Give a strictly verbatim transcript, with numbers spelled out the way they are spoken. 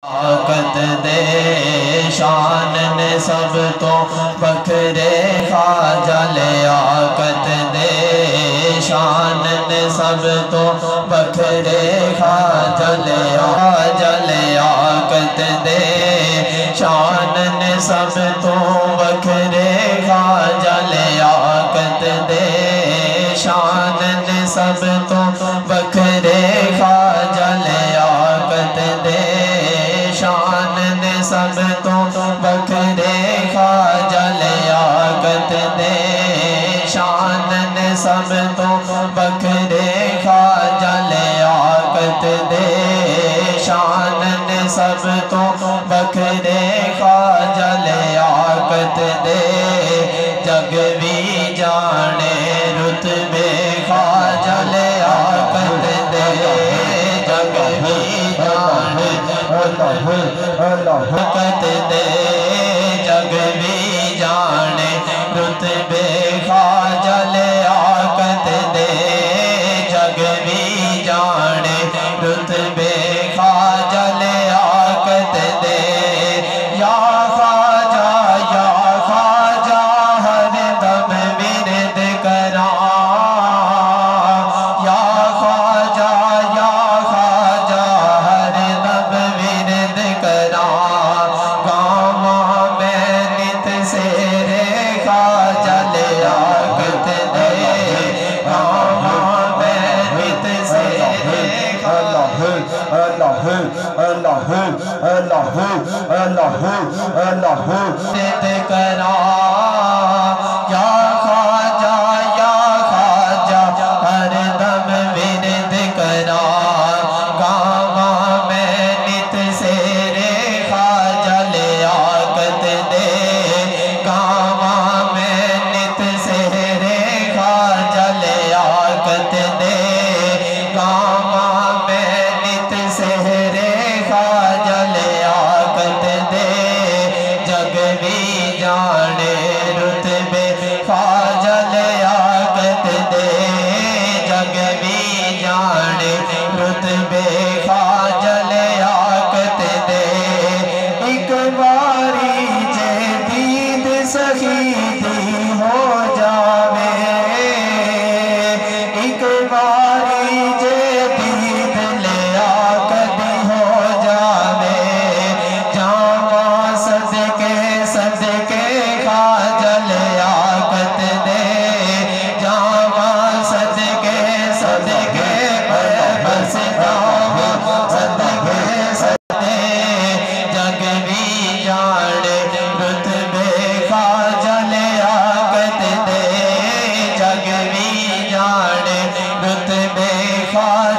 طاقت دے شان نے سب تو بکھرے خواجہ لیاقت دے شان نے سب تو بکھرے خواجہ لیاقت دے شان نے سب تو بکھرے خواجہ لیاقت دے شان نے سب تو بکھرے خواجہ لیاقت دے شان نے سب تو بکھرے خواجہ لیاقت دے شان نے سب تو بکھرے خواجہ لیاقت دے شان نے سب تو بکھرے خواجہ لیاقت دے جگ بھی جانے رتبے خواجہ لیاقت دے جگ بھی جانے لیاقت دے جگ بھی جانے رتبے خواجہ لیاقت دے جگ بھی جانے رتبے خواجہ لیاقت دے یا خواجہ یا خواجہ ہر دم ورد کراں یا خواجہ یا خواجہ ہر دم ورد کراں گاواں میں نت سیرے خواجہ لیاقت دے گاواں میں نت سیرے اللہ اللہ اللہ اللہ اللہ ورد کراں یا خواجہ یا خواجہ ہر دم ورد کراں گاواں میں نت سیرے خواجہ لیاقت دے گاواں میں نت سیرے خواجہ لیاقت دے گاواں میں نت سیرے خواجہ لیاقت دے جگ بھی جانے رتبے خواجہ لیاقت دے جگ بھی جانے رتبے خواجہ لیاقت دے ایک باری جے دید سخیدی ہو جاوے ایک باری جے دید لیاقت ہو جاوے جاواں صدقے صدقے خواجہ لیاقت دے جاواں صدقے صدقے بس جاواں صدقے صدقے جگ بھی جانے رتبے خواجہ لیاقت دے جگ بھی جانے رتبے خواجہ